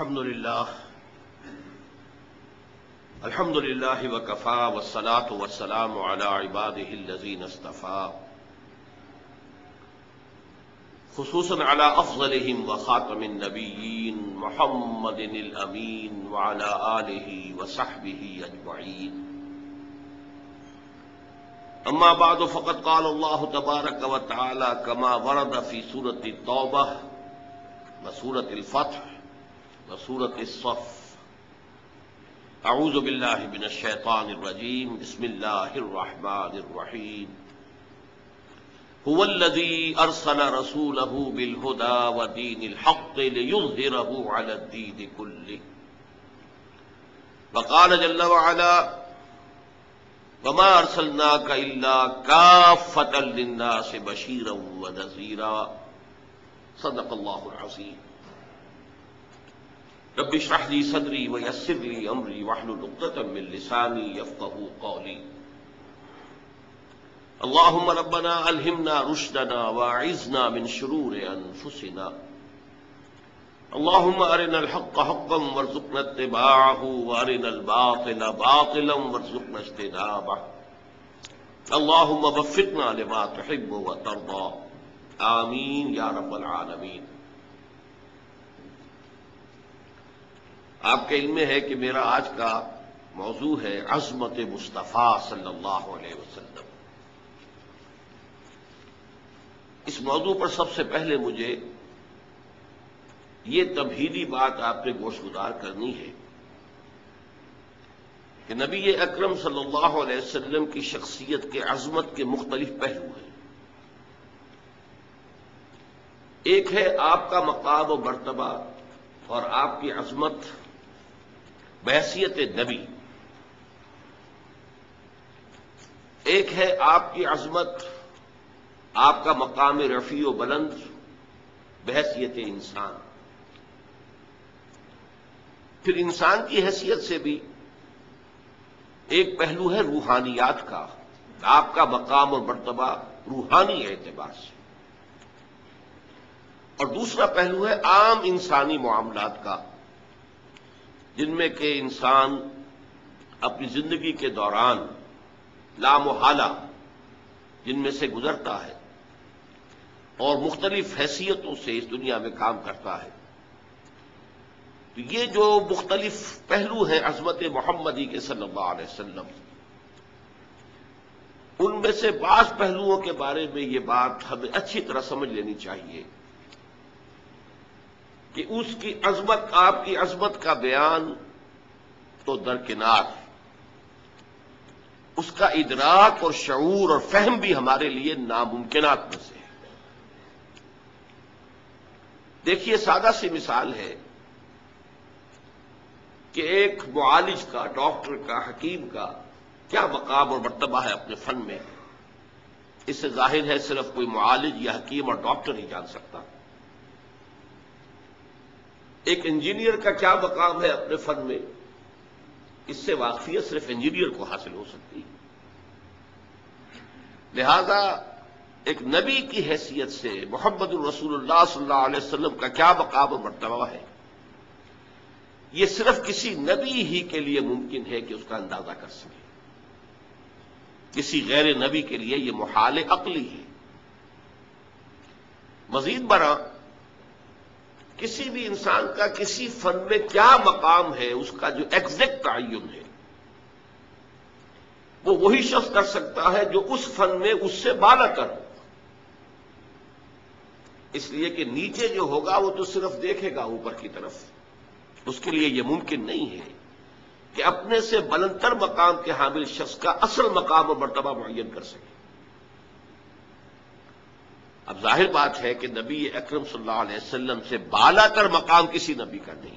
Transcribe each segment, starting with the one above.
الحمد لله وكفى والصلاة والسلام على عباده الذين اصطفى خصوصا على أفضلهم وخاتم النبيين محمد الأمين وعلى آله وصحبه أجمعين. أما بعد فقد قال الله تبارك وتعالى كما ورد في سورة التوبة وسورة الفتح وسورة الصف. اعوذ باللہ من الشیطان الرجیم بسم اللہ الرحمن الرحیم. هو الذی ارسل رسولہ بالہدی ودین الحق لیظہرہ علی الدین کلہ. وقال جل وعلا وما ارسلناک الا کافۃ للناس بشیرا ونذیرا. صدق اللہ العظیم. رب اشرح لي صدري ويسر لي امري واحلل عقدة من لساني يفقهوا قولي. اللهم ربنا الهمنا رشدنا واعذنا من شرور انفسنا. اللهم ارنا الحق حقا وارزقنا اتباعه وارنا الباطل باطلا وارزقنا اجتنابه. اللهم وفقنا لما تحب وترضى. آمین یا رب العالمین. آپ کے علم میں ہے کہ میرا آج کا موضوع ہے عظمت مصطفیٰ صلی اللہ علیہ وسلم. اس موضوع پر سب سے پہلے مجھے یہ تمہیدی بات آپ پہ گوشگزار کرنی ہے کہ نبی اکرم صلی اللہ علیہ وسلم کی شخصیت کے عظمت کے مختلف پہلو ہیں. ایک ہے آپ کا مقام و مرتبہ اور آپ کی عظمت بحیثیت نبی. ایک ہے آپ کی عظمت، آپ کا مقام رفیع و بلند بحیثیت انسان. پھر انسان کی حیثیت سے بھی ایک پہلو ہے روحانیات کا، آپ کا مقام اور مرتبہ روحانی اعتبار سے. اور دوسرا پہلو ہے عام انسانی معاملات کا، جن میں کہ انسان اپنی زندگی کے دوران لامحالہ جن میں سے گزرتا ہے اور مختلف حیثیتوں سے اس دنیا میں کام کرتا ہے. تو یہ جو مختلف پہلو ہیں عظمت محمدی کے صلی اللہ علیہ وسلم، ان میں سے بعض پہلوؤں کے بارے میں یہ بات ہمیں اچھی طرح سمجھ لینی چاہیے کہ اس کی عظمت، آپ کی عظمت کا بیان تو درکنار، اس کا ادراک اور شعور اور فہم بھی ہمارے لیے ناممکنات میں سے ہے. دیکھیے، سادہ سی مثال ہے کہ ایک معالج کا، ڈاکٹر کا، حکیم کا کیا مقام اور مرتبہ ہے اپنے فن میں. اس سے ظاہر ہے صرف کوئی معالج یا حکیم اور ڈاکٹر ہی جان سکتا. ایک انجینئر کا کیا مقام ہے اپنے فن میں، اس سے واقفیت صرف انجینئر کو حاصل ہو سکتی ہے. لہذا ایک نبی کی حیثیت سے محمد الرسول اللہ صلی اللہ علیہ وسلم کا کیا مقام و مرتبہ ہے، یہ صرف کسی نبی ہی کے لیے ممکن ہے کہ اس کا اندازہ کر سکے. کسی غیر نبی کے لیے یہ محال عقلی ہے. مزید برآں کسی بھی انسان کا کسی فن میں کیا مقام ہے، اس کا جو ایگزیکٹ تعین ہے وہ وہی شخص کر سکتا ہے جو اس فن میں اس سے بالا تر ہو. اس لیے کہ نیچے جو ہوگا وہ تو صرف دیکھے گا اوپر کی طرف. اس کے لیے یہ ممکن نہیں ہے کہ اپنے سے بلندتر مقام کے حامل شخص کا اصل مقام و مرتبہ معین کر سکے. اب ظاہر بات ہے کہ نبی اکرم صلی اللہ علیہ وسلم سے بالا تر مقام کسی نبی کا نہیں.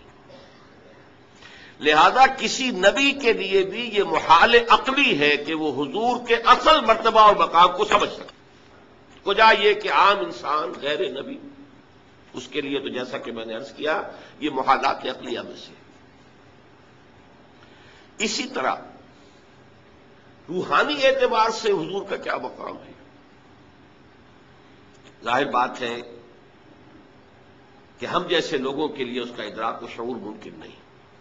لہذا کسی نبی کے لیے بھی یہ محال عقلی ہے کہ وہ حضور کے اصل مرتبہ اور مقام کو سمجھ سکے. وجہ یہ کہ عام انسان غیر نبی، اس کے لیے تو جیسا کہ میں نے عرض کیا یہ محالات عقلیہ میں سے. اسی طرح روحانی اعتبار سے حضور کا کیا مقام ہے. ظاہر بات ہے کہ کہ ہم جیسے لوگوں کے لیے اس کا ادراک و شعور ممکن نہیں۔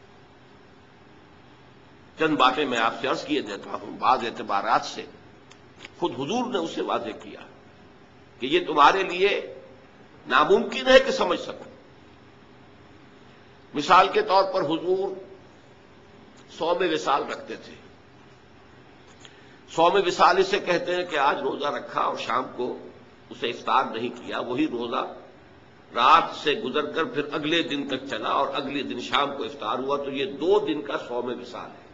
چند باتیں میں آپ سے عرض کیے دیتا ہوں، بعض اعتبارات سے خود حضور نے اسے واضح کیا کہ یہ تمہارے لیے ناممکن ہے کہ سمجھ سکو۔ مثال کے طور پر حضور صوم وصال رکھتے تھے۔ صوم وصال اسے کہتے ہیں کہ آج روزہ رکھا اور شام کو اسے افطار نہیں کیا، وہی روزہ رات سے گزر کر پھر اگلے دن تک چلا اور اگلے دن شام کو افطار ہوا، تو یہ 2 دن کا صوم وصال ہے۔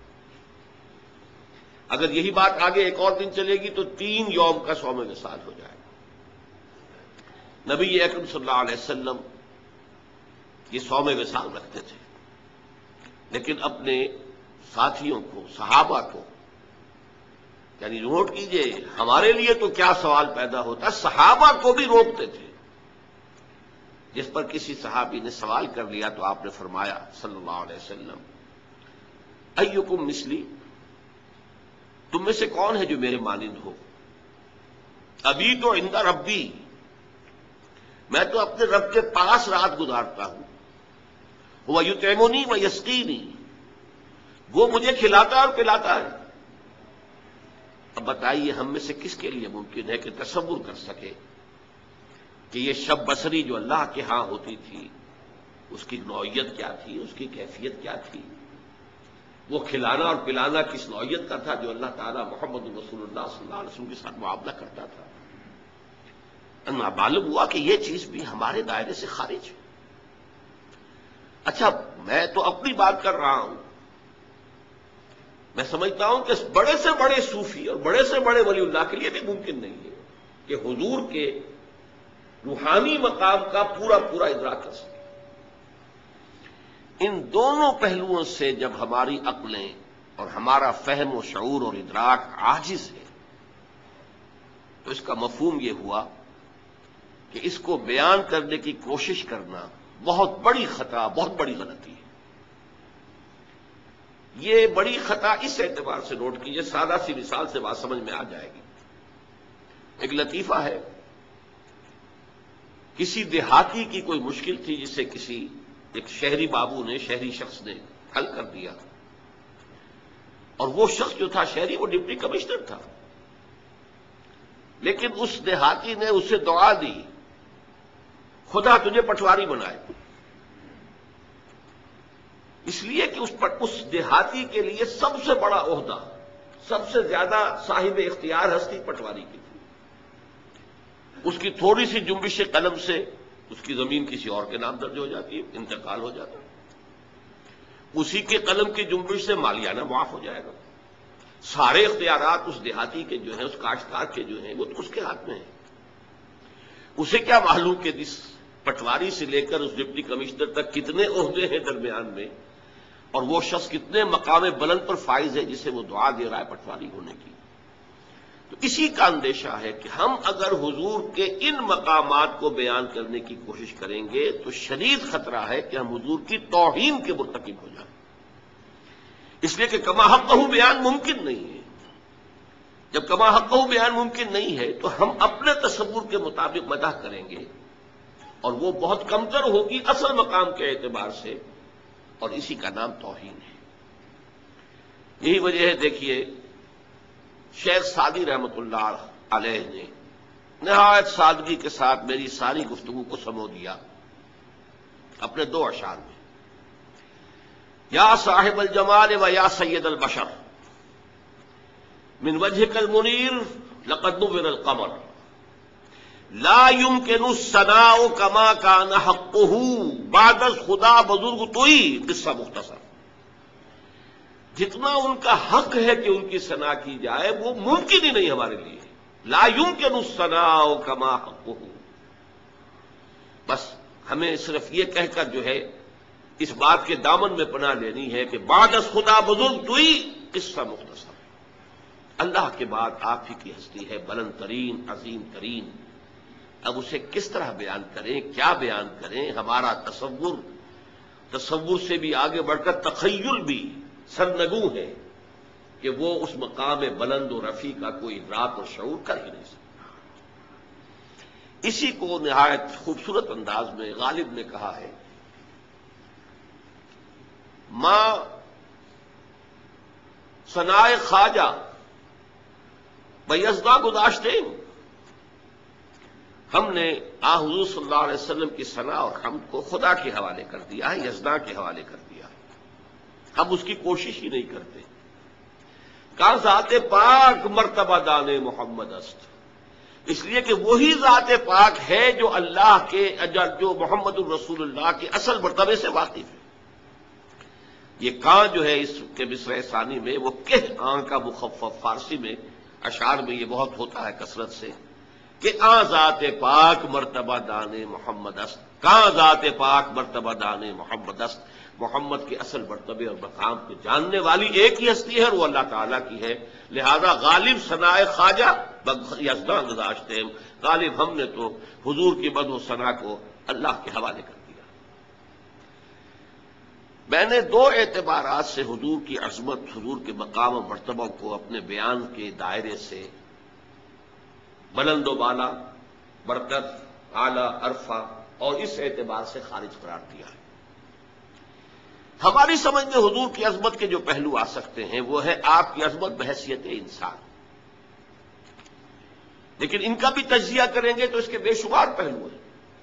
اگر یہی بات آگے ایک اور دن چلے گی تو 3 یوم کا صوم وصال ہو جائے گا۔ نبی اکرم صلی اللہ علیہ وسلم یہ صوم وصال رکھتے تھے، لیکن اپنے ساتھیوں کو، صحابہ کو، یعنی نوٹ کیجئے ہمارے لیے تو کیا سوال پیدا ہوتا، صحابہ کو بھی روکتے تھے۔ جس پر کسی صحابی نے سوال کر لیا تو آپ نے فرمایا صلی اللہ علیہ وسلم، ایکم مثلی، تم میں سے کون ہے جو میرے مانند ہو؟ ابھی تو عند ربی، میں تو اپنے رب کے پاس رات گزارتا ہوں، وہ یطعمنی و یسقینی، وہ مجھے کھلاتا اور پلاتا ہے۔ اب بتائیے ہم میں سے کس کے لیے ممکن ہے کہ تصور کر سکے کہ یہ شب بصری جو اللہ کے ہاں ہوتی تھی اس کی نوعیت کیا تھی، اس کی کیفیت کیا تھی، وہ کھلانا اور پلانا کس نوعیت کا تھا جو اللہ تعالیٰ محمد رسول اللہ صلی اللہ علیہ وسلم کے ساتھ معاملہ کرتا تھا۔ معلوم ہوا کہ یہ چیز بھی ہمارے دائرے سے خارج ہے۔ اچھا، میں تو اپنی بات کر رہا ہوں، میں سمجھتا ہوں کہ بڑے سے بڑے صوفی اور بڑے سے بڑے ولی اللہ کے لیے بھی ممکن نہیں ہے کہ حضور کے روحانی مقام کا پورا ادراک کر سکے۔ ان دونوں پہلوؤں سے جب ہماری عقلیں اور ہمارا فہم و شعور اور ادراک عاجز ہے تو اس کا مفہوم یہ ہوا کہ اس کو بیان کرنے کی کوشش کرنا بہت بڑی خطا، بہت بڑی غلطی ہے۔ یہ بڑی خطا اس اعتبار سے نوٹ کیجیے، سادہ سی مثال سے بات سمجھ میں آ جائے گی۔ ایک لطیفہ ہے، کسی دیہاتی کی کوئی مشکل تھی جسے کسی ایک شہری بابو نے، شہری شخص نے حل کر دیا، اور وہ شخص جو تھا شہری، وہ ڈپٹی کمشنر تھا، لیکن اس دیہاتی نے اسے دعا دی، خدا تجھے پٹواری بنائے، اس لیے کہ اس دیہاتی کے لیے سب سے بڑا عہدہ، سب سے زیادہ صاحب اختیار ہستی پٹواری کی تھی۔ اس کی تھوڑی سی جنبش قلم سے اس کی زمین کسی اور کے نام درج ہو جاتی ہے، انتقال ہو جاتا ہے، اسی کے قلم کی جنبش سے مالیانہ معاف ہو جائے گا۔ سارے اختیارات اس دیہاتی کے جو ہیں، اس کاشتکار کے جو ہیں، وہ تو اس کے ہاتھ میں ہیں۔ اسے کیا معلوم کہ اس پٹواری سے لے کر اس ڈپٹی کمشنر تک کتنے عہدے ہیں درمیان میں، اور وہ شخص کتنے مقام بلند پر فائز ہے جسے وہ دعا دے رہا ہے پٹواری ہونے کی۔ تو اسی کا اندیشہ ہے کہ ہم اگر حضور کے ان مقامات کو بیان کرنے کی کوشش کریں گے تو شدید خطرہ ہے کہ ہم حضور کی توہین کے مرتکب ہو جائیں، اس لیے کہ کما حقہ بیان ممکن نہیں ہے۔ جب کما حقہ بیان ممکن نہیں ہے تو ہم اپنے تصور کے مطابق مدح کریں گے، اور وہ بہت کمتر ہوگی اصل مقام کے اعتبار سے، اور اسی کا نام توہین ہے۔ یہی وجہ ہے، دیکھیے شیخ سعدی رحمۃ اللہ علیہ نے نہایت سادگی کے ساتھ میری ساری گفتگو کو سمو دیا اپنے 2 اشعار میں، یا صاحب الجمال و یا سید البشر، من وجهك المنیر لقد نور القمر، لا يمكن الثناء كما كان حقه بعد خدا بزرگ توئی، قصہ مختصر۔ جتنا ان کا حق ہے کہ ان کی ثنا کی جائے وہ ممکن ہی نہیں ہمارے لیے، لا يمكن الثناء كما حقه۔ بس ہمیں صرف یہ کہہ کر جو ہے اس بات کے دامن میں پناہ لینی ہے کہ بعد از خدا بزرگ توئی، قصہ مختصر۔ اللہ کے بعد آپ ہی کی ہستی ہے بلند ترین، عظیم ترین۔ اب اسے کس طرح بیان کریں، کیا بیان کریں؟ ہمارا تصور سے بھی آگے بڑھ کر تخیل بھی سرنگوں ہے کہ وہ اس مقام بلند و رفیع کا کوئی ادراک اور شعور کر ہی نہیں سکتا۔ اسی کو نہایت خوبصورت انداز میں غالب نے کہا ہے، ماں ثنائے خواجہ بیزداں گذاشتے، ہم نے حضور صلی اللہ علیہ وسلم کی ثنا اور حمد کو خدا کے حوالے کر دیا ہے، یزداں کے حوالے کر دیا ہے، ہم اس کی کوشش ہی نہیں کرتے۔ کہا ذات پاک مرتبہ دان محمد است، اس لیے کہ وہی ذات پاک ہے جو اللہ کے جو محمد الرسول اللہ کے اصل مرتبے سے واقف ہے۔ یہ کاں جو ہے اس کے مصرع ثانی میں وہ کہ آن کا مخفف، فارسی میں اشعار میں یہ بہت ہوتا ہے کثرت سے کہ آ ذات پاک مرتبہ دان محمد است، کاں ذات پاک مرتبہ دان محمد است، محمد کے اصل مرتبے اور مقام کو جاننے والی ایک ہی ہستی ہے اور وہ اللہ تعالیٰ کی ہے، لہذا غالب ثنائے خواجہ یزداں گذاشتے ہیں، غالب ہم نے تو حضور کی مدح و ثنا کو اللہ کے حوالے کر دیا۔ میں نے دو اعتبارات سے حضور کی عظمت، حضور کے مقام و مرتبہ کو اپنے بیان کے دائرے سے بلند و بالا، برکت، اعلیٰ، عرفہ اور اس اعتبار سے خارج قرار دیا ہے۔ ہماری سمجھ میں حضور کی عظمت کے جو پہلو آ سکتے ہیں وہ ہے آپ کی عظمت بحیثیت انسان، لیکن ان کا بھی تجزیہ کریں گے تو اس کے بے شمار پہلو ہیں۔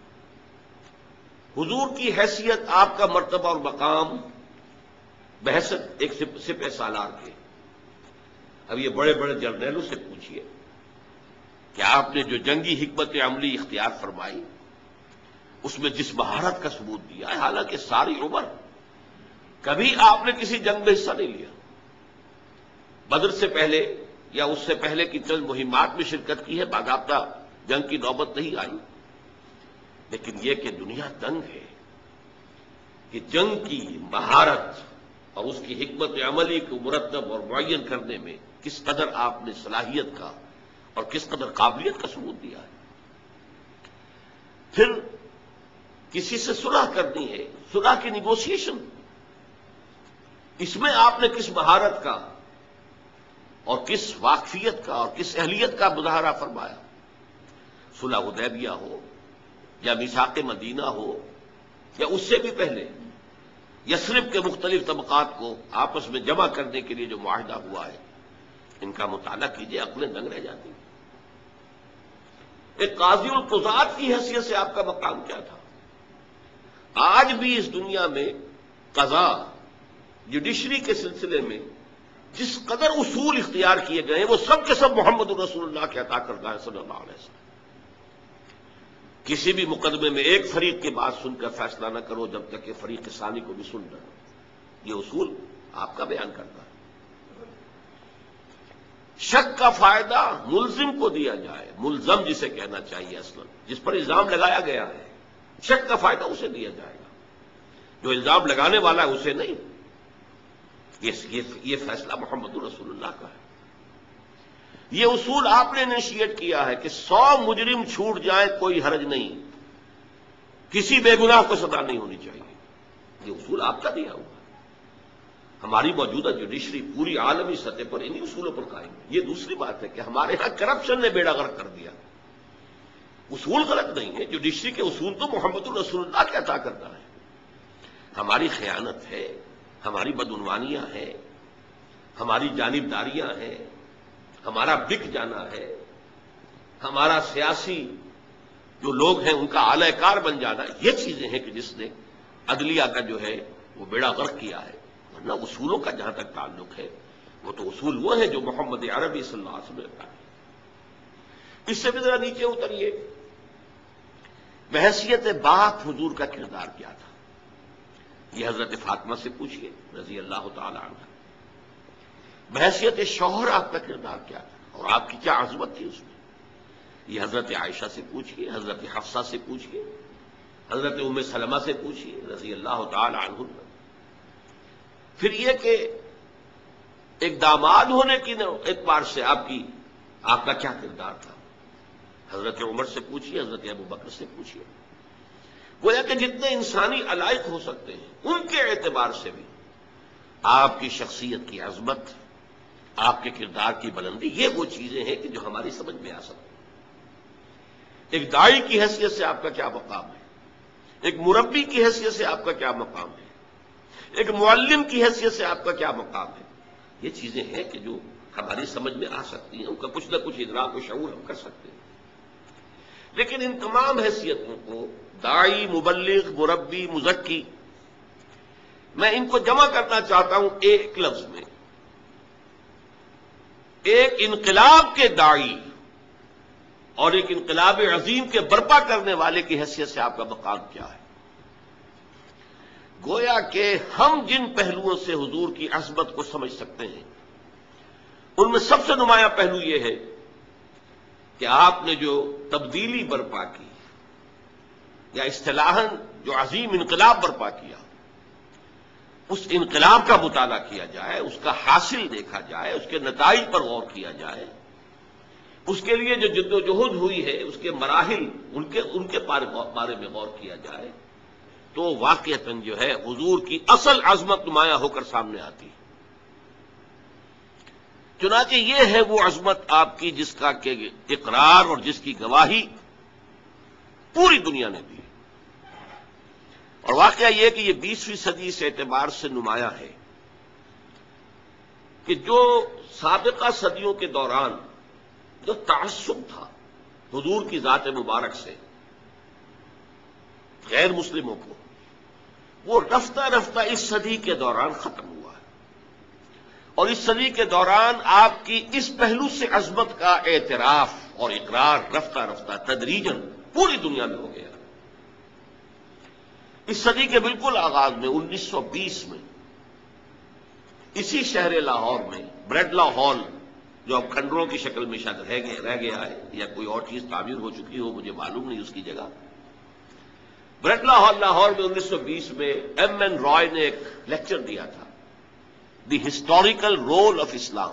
حضور کی حیثیت، آپ کا مرتبہ اور مقام بحثیت ایک سپہ سالار کے، اب یہ بڑے بڑے جرنیلوں سے پوچھئے کہ آپ نے جو جنگی حکمت عملی اختیار فرمائی اس میں جس مہارت کا ثبوت دیا ہے، حالانکہ ساری عمر کبھی آپ نے کسی جنگ میں حصہ نہیں لیا، بدر سے پہلے یا اس سے پہلے کی چند مہمات میں شرکت کی ہے، باضابطہ جنگ کی نوبت نہیں آئی، لیکن یہ کہ دنیا دنگ ہے کہ جنگ کی مہارت اور اس کی حکمت عملی کو مرتب اور معین کرنے میں کس قدر آپ نے صلاحیت کا اور کس قدر قابلیت کا ثبوت دیا ہے۔ پھر کسی سے صلح کرنی ہے، صلح کی نیگوسیشن، اس میں آپ نے کس مہارت کا اور کس واقفیت کا اور کس اہلیت کا مظاہرہ فرمایا۔ صلح حدیبیہ ہو یا میثاق مدینہ ہو یا اس سے بھی پہلے یثرب کے مختلف طبقات کو آپس میں جمع کرنے کے لیے جو معاہدہ ہوا ہے، ان کا مطالعہ کیجئے، عقلیں دنگ رہ جاتی۔ ایک قاضی القضات کی حیثیت سے آپ کا مقام کیا تھا؟ آج بھی اس دنیا میں قضاء، جوڈیشری کے سلسلے میں جس قدر اصول اختیار کیے گئے ہیں وہ سب کے سب محمد الرسول اللہ کے عطا کردہ ہے صلی اللہ علیہ وسلم۔ کسی بھی مقدمے میں ایک فریق کی بات سن کر فیصلہ نہ کرو جب تک کہ فریق ثانی کو بھی سن لو، یہ اصول آپ کا بیان کرتا ہے۔ شک کا فائدہ ملزم کو دیا جائے، ملزم جسے کہنا چاہیے اصلا، جس پر الزام لگایا گیا ہے، شک کا فائدہ اسے دیا جائے گا، جو الزام لگانے والا ہے اسے نہیں۔ یہ فیصلہ محمد رسول اللہ کا ہے۔ یہ اصول آپ نے انیشیٹ کیا ہے کہ 100 مجرم چھوٹ جائیں کوئی حرج نہیں، کسی بے گناہ کو سزا نہیں ہونی چاہیے، یہ اصول آپ کا دیا ہوا ہے۔ ہماری موجودہ جوڈیشری پوری عالمی سطح پر انہی اصولوں پر قائم ہے۔ یہ دوسری بات ہے کہ ہمارے ہاں کرپشن نے بیڑا غرق کر دیا، اصول غلط نہیں ہے، جوڈیشری کے اصول تو محمد الرسول اللہ کے عطا کرتا ہے۔ ہماری خیانت ہے، ہماری بدعنوانیاں ہیں، ہماری جانبداریاں ہیں، ہمارا بک جانا ہے، ہمارا سیاسی جو لوگ ہیں ان کا اعلی کار بن جانا، یہ چیزیں ہیں کہ جس نے عدلیہ کا جو ہے وہ بیڑا غرق کیا ہے۔ ورنہ اصولوں کا جہاں تک تعلق ہے وہ تو اصول وہ ہیں جو محمد عربی صلی اللہ علیہ وسلم کا ہے۔ اس سے بھی ذرا نیچے اتریے، بحیثیت باپ حضور کا کردار کیا تھا؟ یہ حضرت فاطمہ سے پوچھئے رضی اللہ تعالی عنہ۔ بحیثیت شوہر آپ کا کردار کیا تھا اور آپ کی کیا عظمت تھی اس میں؟ یہ حضرت عائشہ سے پوچھئے، حضرت حفصہ سے پوچھئے، حضرت ام سلمہ سے پوچھئے رضی اللہ تعالی عنہ۔ پھر یہ کہ ایک داماد ہونے کی اعتبار سے آپ کا کیا کردار تھا؟ حضرت عمر سے پوچھئے، حضرت ابو بکر سے پوچھئے۔ گویا کہ جتنے انسانی علائق ہو سکتے ہیں ان کے اعتبار سے بھی آپ کی شخصیت کی عظمت، آپ کے کردار کی بلندی، یہ وہ چیزیں ہیں کہ جو ہماری سمجھ میں آ سکتی ہیں۔ ایک داعی کی حیثیت سے آپ کا کیا مقام ہے، ایک مربی کی حیثیت سے آپ کا کیا مقام ہے، ایک معلم کی حیثیت سے آپ کا کیا مقام ہے. یہ چیزیں ہیں کہ جو ہماری سمجھ میں آ سکتی ہیں، ان کا کچھ نہ کچھ ادراک و شعور ہم کر سکتے ہیں. لیکن ان تمام حیثیتوں کو داعی، مبلغ، مربی، مزکی، میں ان کو جمع کرنا چاہتا ہوں ایک لفظ میں. ایک انقلاب کے داعی اور ایک انقلاب عظیم کے برپا کرنے والے کی حیثیت سے آپ کا مقام کیا ہے. گویا کہ ہم جن پہلوؤں سے حضور کی عظمت کو سمجھ سکتے ہیں، ان میں سب سے نمایاں پہلو یہ ہے کہ آپ نے جو تبدیلی برپا کی یا اصطلاحاً جو عظیم انقلاب برپا کیا، اس انقلاب کا مطالعہ کیا جائے، اس کا حاصل دیکھا جائے، اس کے نتائج پر غور کیا جائے، اس کے لیے جو جد و جہد ہوئی ہے اس کے مراحل ان کے بارے میں غور کیا جائے، تو واقعتاً جو ہے حضور کی اصل عظمت نمایاں ہو کر سامنے آتی ہے. چنانچہ یہ ہے وہ عظمت آپ کی جس کا کہ اقرار اور جس کی گواہی پوری دنیا نے دی. اور واقعہ یہ کہ یہ 20ویں صدی اس اعتبار سے نمایاں ہے کہ جو سابقہ صدیوں کے دوران جو تعصب تھا حضور کی ذات مبارک سے غیر مسلموں کو، وہ رفتہ رفتہ اس صدی کے دوران ختم ہوا ہے. اور اس صدی کے دوران آپ کی اس پہلو سے عظمت کا اعتراف اور اقرار رفتہ رفتہ تدریجاً پوری دنیا میں ہو گیا. اس صدی کے بالکل آغاز میں 1920 میں اسی شہر لاہور میں بریڈلا ہال، جو اب کھنڈروں کی شکل میں شاید رہ گیا ہے یا کوئی اور چیز تعمیر ہو چکی ہو، مجھے معلوم نہیں اس کی جگہ. بریڈلا ہال لاہور میں 1920 میں ایم این رائے نے ایک لیکچر دیا تھا، the historical role of Islam.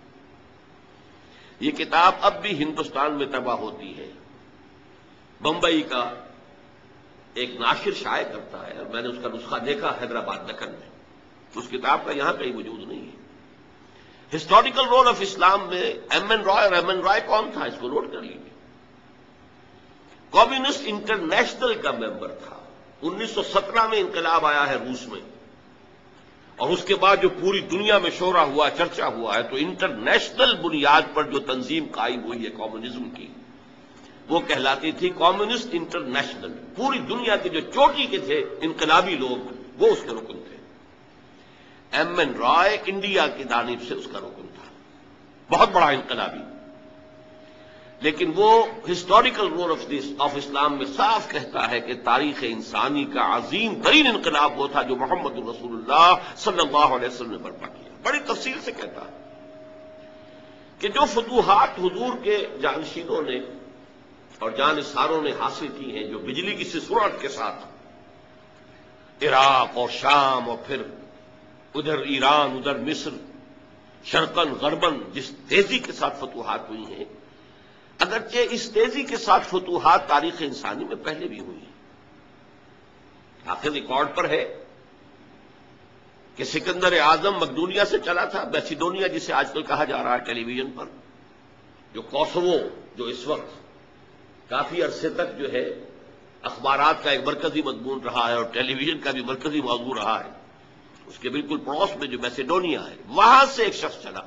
یہ کتاب اب بھی ہندوستان میں طبع ہوتی ہے. بمبئی کا ایک ناشر شائع کرتا ہے، اور میں نے اس کا نسخہ دیکھا حیدرآباد دکن میں. اس کتاب کا یہاں کہیں وجود نہیں ہے. ہسٹوریکل رول آف اسلام میں ایم این رائے، اور ایم این رائے کون تھا اس کو نوٹ کر لیجیے. کمیونسٹ انٹرنیشنل کا ممبر تھا. 1917 میں انقلاب آیا ہے روس میں، اور اس کے بعد جو پوری دنیا میں شورا ہوا، چرچا ہوا ہے، تو انٹرنیشنل بنیاد پر جو تنظیم قائم ہوئی ہے کمیونزم کی، وہ کہلاتی تھی کمیونسٹ انٹرنیشنل. پوری دنیا کے جو چوٹی کے تھے انقلابی لوگ، وہ اس کے رکن تھے. ایم این رائے انڈیا کی جانب سے اس کا رکن تھا، بہت بڑا انقلابی. لیکن وہ ہسٹوریکل رول آف اسلام میں صاف کہتا ہے کہ تاریخ انسانی کا عظیم ترین انقلاب وہ تھا جو محمد رسول اللہ صلی اللہ علیہ وسلم نے برپا کیا. بڑی تفصیل سے کہتا ہے کہ جو فتوحات حضور کے جانشینوں نے اور جانثاروں نے حاصل کی ہیں، جو بجلی کی سی سرعت کے ساتھ عراق اور شام اور پھر ادھر ایران، ادھر مصر، شرقاً غرباً جس تیزی کے ساتھ فتوحات ہوئی ہیں، اگرچہ اس تیزی کے ساتھ فتوحات تاریخ انسانی میں پہلے بھی ہوئی ہیں. آخر ریکارڈ پر ہے کہ سکندر اعظم مقدونیہ سے چلا تھا، میسیڈونیا جسے آج کل کہا جا رہا ہے ٹیلی ویژن پر، جو کوسوو، جو اس وقت کافی عرصے تک جو ہے اخبارات کا ایک مرکزی مضمون رہا ہے اور ٹیلی ویژن کا بھی مرکزی موضوع رہا ہے، اس کے بالکل پڑوس میں جو میسیڈونیا ہے، وہاں سے ایک شخص چلا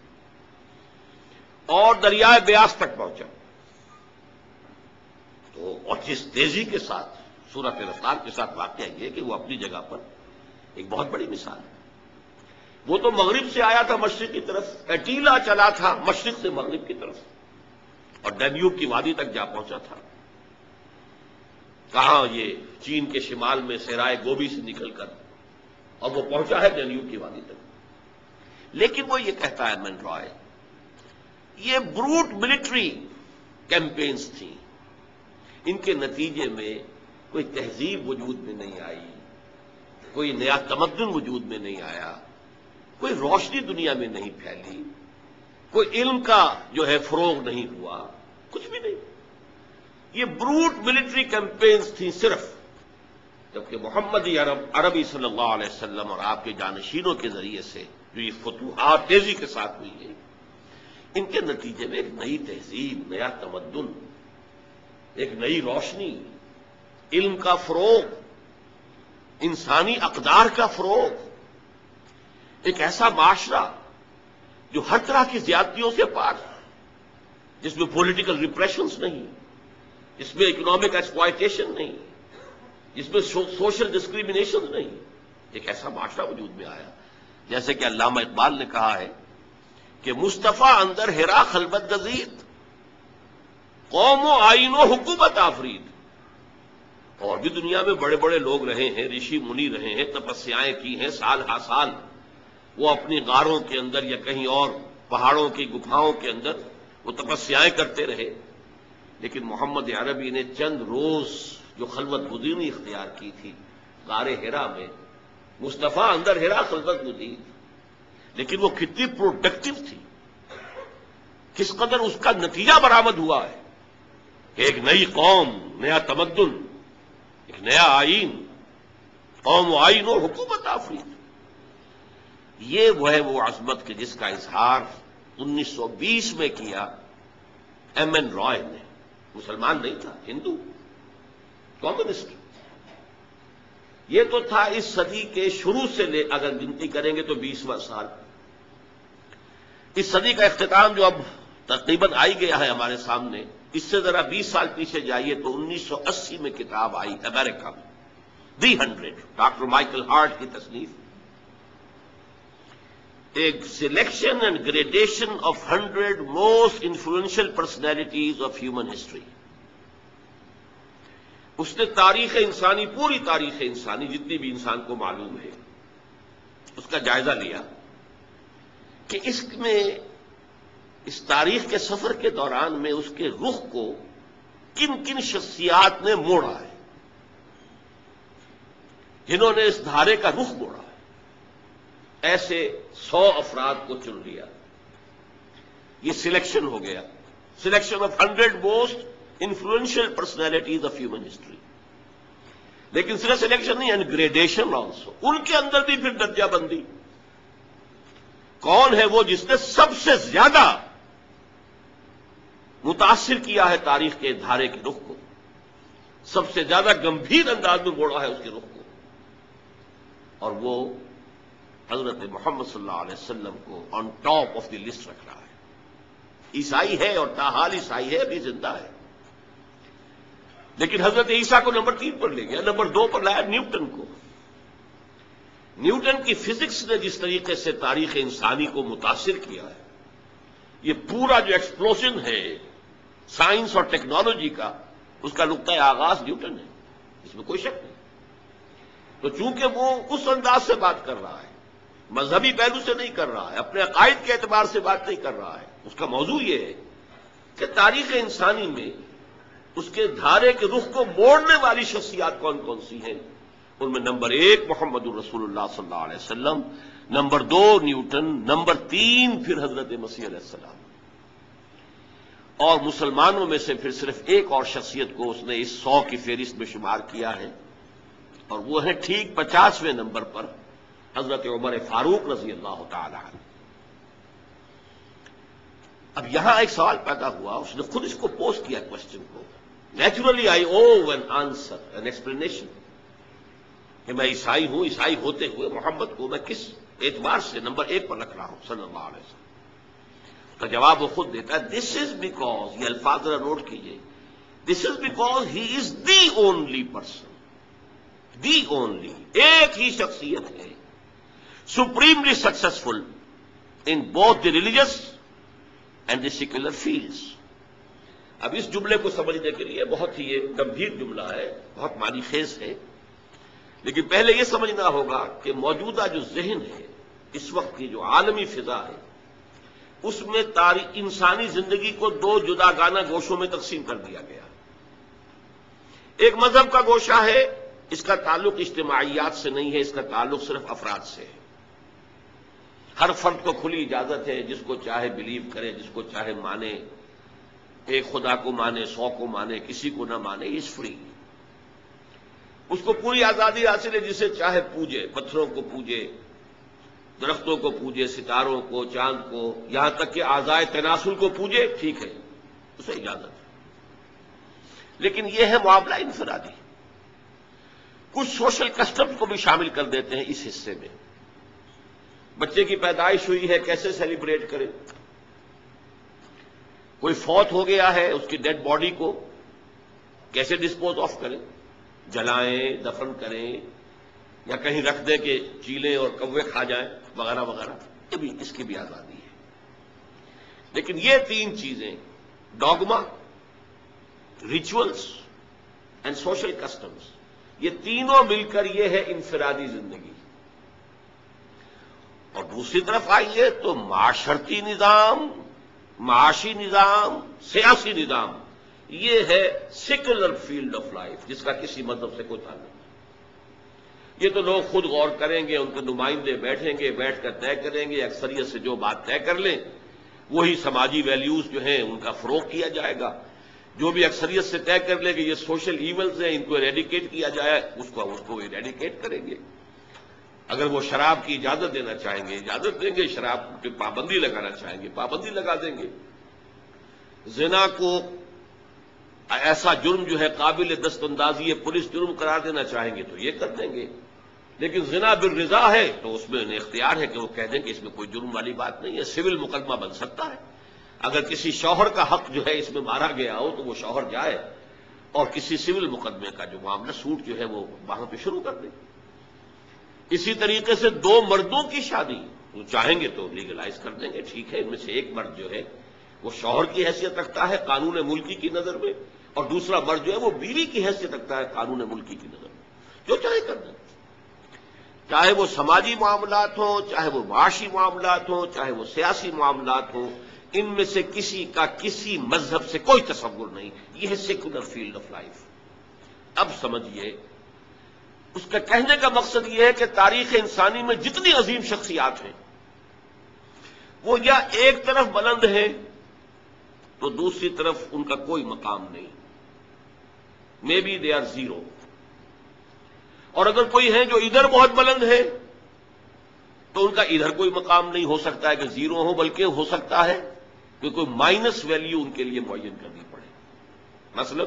اور دریائے بیاس تک پہنچا. تو اور جس تیزی کے ساتھ، صورت رفتار کے ساتھ واقعہ یہ کہ وہ اپنی جگہ پر ایک بہت بڑی مثال ہے. وہ تو مغرب سے آیا تھا مشرق کی طرف، ایٹیلا چلا تھا مشرق سے مغرب کی طرف، اور ڈینیوب کی وادی تک جا پہنچا تھا. کہاں یہ چین کے شمال میں صحرائے گوبی سے نکل کر، اور وہ پہنچا ہے ڈینیوب کی وادی تک. لیکن وہ یہ کہتا ہے ایم این رائے، یہ بروٹ ملٹری کیمپینز تھیں، ان کے نتیجے میں کوئی تہذیب وجود میں نہیں آئی، کوئی نیا تمدن وجود میں نہیں آیا، کوئی روشنی دنیا میں نہیں پھیلی، کوئی علم کا جو ہے فروغ نہیں ہوا، کچھ بھی نہیں. یہ بروٹ ملٹری کیمپینز تھیں صرف. جبکہ محمدی عربی صلی اللہ علیہ وسلم اور آپ کے جانشینوں کے ذریعے سے جو یہ فتوحات تیزی کے ساتھ ہوئی ہے، ان کے نتیجے میں ایک نئی تہذیب، نیا تمدن، ایک نئی روشنی، علم کا فروغ، انسانی اقدار کا فروغ، ایک ایسا معاشرہ جو ہر طرح کی زیادتیوں سے پاک، جس میں پولیٹیکل ریپریشنز نہیں، جس میں اکنامک ایکسپلائٹیشن نہیں، جس میں سوشل ڈسکریمنیشن نہیں، ایک ایسا معاشرہ وجود میں آیا. جیسے کہ علامہ اقبال نے کہا ہے کہ مصطفیٰ اندر ہرا خلوت گزید، قوم و آئین و حکومت آفرید. اور بھی دنیا میں بڑے بڑے لوگ رہے ہیں، رشی منی رہے ہیں، تپسیائیں کی ہیں سال ہا سال، وہ اپنی غاروں کے اندر یا کہیں اور پہاڑوں کی گپھاؤں کے اندر وہ تپسیائیں کرتے رہے. لیکن محمد عربی نے چند روز جو خلوت گزینی اختیار کی تھی غار ہرا میں، مصطفیٰ اندر ہرا خلوت گزید، لیکن وہ کتنی پروڈکٹیو تھی، کس قدر اس کا نتیجہ برآمد ہوا ہے کہ ایک نئی قوم، نیا تمدن، ایک نیا آئین، قوم و آئین و حکومت آفرید. یہ وہ ہے وہ عظمت کہ جس کا اظہار 1920 میں کیا ایم این رائے نے. مسلمان نہیں تھا، ہندو، کمیونسٹ. یہ تو تھا اس صدی کے شروع سے لے، اگر گنتی کریں گے تو 20واں سال. اس صدی کا اختتام جو اب تقریباً آئی گیا ہے ہمارے سامنے، اس سے ذرا 20 سال پیچھے جائیے تو 1980 میں کتاب آئی امریکہ میں، دی 100، ڈاکٹر مائیکل ہارٹ کی تصنیف، ایک selection and gradation of 100 most influential personalities of human history. اس نے تاریخ انسانی، پوری تاریخ انسانی جتنی بھی انسان کو معلوم ہے، اس کا جائزہ لیا کہ اس میں، اس تاریخ کے سفر کے دوران میں اس کے رخ کو کن کن شخصیات نے موڑا ہے، جنہوں نے اس دھارے کا رخ موڑا ہے. ایسے 100 افراد کو چن لیا. یہ سلیکشن ہو گیا، selection of 100 most influential personalities of human history. لیکن صرف سلیکشن نہیں، اینڈ گریڈیشن آلسو. ان کے اندر بھی پھر درجہ بندی. کون ہے وہ جس نے سب سے زیادہ متاثر کیا ہے تاریخ کے دھارے کے رخ کو، سب سے زیادہ گمبھیر انداز میں موڑا ہے اس کے رخ کو، اور وہ حضرت محمد صلی اللہ علیہ وسلم کو on top of the list رکھ رہا ہے. عیسائی ہے اور تاحال عیسائی ہے، ابھی زندہ ہے. لیکن حضرت عیسیٰ کو نمبر 3 پر لے گیا، نمبر 2 پر لایا نیوٹن کو. نیوٹن کی فزکس نے جس طریقے سے تاریخ انسانی کو متاثر کیا ہے، یہ پورا جو ایکسپلوژن ہے سائنس اور ٹیکنالوجی کا، اس کا نقطۂ آغاز نیوٹن ہے، اس میں کوئی شک نہیں. تو چونکہ وہ اس انداز سے بات کر رہا ہے، مذہبی پہلو سے نہیں کر رہا ہے، اپنے عقائد کے اعتبار سے بات نہیں کر رہا ہے، اس کا موضوع یہ ہے کہ تاریخ انسانی میں اس کے دھارے کے رخ کو موڑنے والی شخصیات کون کون سی ہیں. ان میں نمبر 1 محمد الرسول اللہ صلی اللہ علیہ وسلم، نمبر 2 نیوٹن، نمبر 3 پھر حضرت مسیح علیہ السلام. اور مسلمانوں میں سے پھر صرف ایک اور شخصیت کو اس نے اس 100 کی فہرست میں شمار کیا ہے، اور وہ ہے ٹھیک 50ویں نمبر پر حضرت عمر فاروق رضی اللہ تعالی عنہ. اب یہاں ایک سوال پیدا ہوا، اس نے خود اس کو پوسٹ کیا کوشچن کو. Naturally I owe an answer, an explanation, کہ میں عیسائی ہوں، عیسائی ہوتے ہوئے محمد کو میں کس اعتبار سے نمبر 1 پر رکھ رہا ہوں صلی اللہ علیہ وسلم. کا جواب وہ خود دیتا ہے، دس از بیکاز، یہ الفاظ ذرا نوٹ کیجئے، this is because he is the only person, the only, ایک ہی شخصیت ہے supremely successful in both the religious and the secular fields. اب اس جملے کو سمجھنے کے لیے بہت ہی یہ گمبھیر جملہ ہے، بہت معنی خیز ہے، لیکن پہلے یہ سمجھنا ہوگا کہ موجودہ جو ذہن ہے، اس وقت کی جو عالمی فضا ہے، اس میں انسانی زندگی کو 2 جداگانہ گوشوں میں تقسیم کر دیا گیا. ایک مذہب کا گوشہ ہے، اس کا تعلق اجتماعیات سے نہیں ہے، اس کا تعلق صرف افراد سے ہے. ہر فرد کو کھلی اجازت ہے، جس کو چاہے بلیو کرے، جس کو چاہے مانے، ایک خدا کو مانے، 100 کو مانے، کسی کو نہ مانے، از فری. اس کو پوری آزادی حاصل ہے، جسے چاہے پوجے، پتھروں کو پوجے، درختوں کو پوجے، ستاروں کو، چاند کو، یہاں تک کہ اعضائے تناسل کو پوجے، ٹھیک ہے، اسے اجازت ہے. لیکن یہ ہے معاملہ انفرادی. کچھ سوشل کسٹمز کو بھی شامل کر دیتے ہیں اس حصے میں. بچے کی پیدائش ہوئی ہے، کیسے سیلیبریٹ کریں؟ کوئی فوت ہو گیا ہے، اس کی ڈیڈ باڈی کو کیسے ڈسپوز آف کریں؟ جلائیں، دفن کریں، یا کہیں رکھ دیں کہ چیلیں اور کوے کھا جائیں وغیرہ وغیرہ. یہ بھی اس کی بھی آزادی ہے. لیکن یہ تین چیزیں، dogma, rituals and social customs, یہ تینوں مل کر یہ ہے انفرادی زندگی. اور دوسری طرف آئیے تو معاشرتی نظام، معاشی نظام، سیاسی نظام، یہ ہے سیکولر فیلڈ آف لائف، جس کا کسی مذہب سے کوئی تعلق نہیں. یہ تو لوگ خود غور کریں گے، ان کے نمائندے بیٹھیں گے، بیٹھ کر طے کریں گے، اکثریت سے جو بات طے کر لیں وہی سماجی ویلیوز جو ہیں ان کا فروغ کیا جائے گا. جو بھی اکثریت سے طے کر لے کہ یہ سوشل ایونز ہیں، ان کو ایریڈیکیٹ کیا جائے، اس کو ایریڈیکیٹ کریں گے. اگر وہ شراب کی اجازت دینا چاہیں گے اجازت دیں گے، شراب کی پابندی لگانا چاہیں گے پابندی لگا دیں گے. زنا کو ایسا جرم جو ہے قابل دست اندازی پولیس جرم قرار دینا چاہیں گے تو یہ کر دیں گے. لیکن زنا بالرضا ہے تو اس میں انہیں اختیار ہے کہ وہ کہہ دیں کہ اس میں کوئی جرم والی بات نہیں ہے، سول مقدمہ بن سکتا ہے. اگر کسی شوہر کا حق جو ہے اس میں مارا گیا ہو تو وہ شوہر جائے اور کسی سول مقدمے کا جو معاملہ سوٹ جو ہے وہ وہاں پہ شروع کر دے. اسی طریقے سے دو مردوں کی شادی وہ چاہیں گے تو لیگلائز کر دیں گے، ٹھیک ہے. ان میں سے ایک مرد جو ہے وہ شوہر کی حیثیت رکھتا ہے قانون ملکی کی نظر میں، اور دوسرا مرد جو ہے وہ بیوی کی حیثیت رکھتا ہے قانون ملکی کی نظر میں. جو چاہے کر دیں، چاہے وہ سماجی معاملات ہوں، چاہے وہ معاشی معاملات ہوں، چاہے وہ سیاسی معاملات ہوں. ان میں سے کسی کا کسی مذہب سے کوئی تصور نہیں. یہ ہے سیکولر فیلڈ آف لائف. اب سمجھیے اس کا کہنے کا مقصد یہ ہے کہ تاریخ انسانی میں جتنی عظیم شخصیات ہیں وہ یا ایک طرف بلند ہیں تو دوسری طرف ان کا کوئی مقام نہیں. May be they are zero. اور اگر کوئی ہے جو ادھر بہت بلند ہے تو ان کا ادھر کوئی مقام نہیں. ہو سکتا ہے کہ زیرو ہو، بلکہ ہو سکتا ہے کہ کوئی مائنس ویلیو ان کے لیے معین کرنی پڑے. مثلا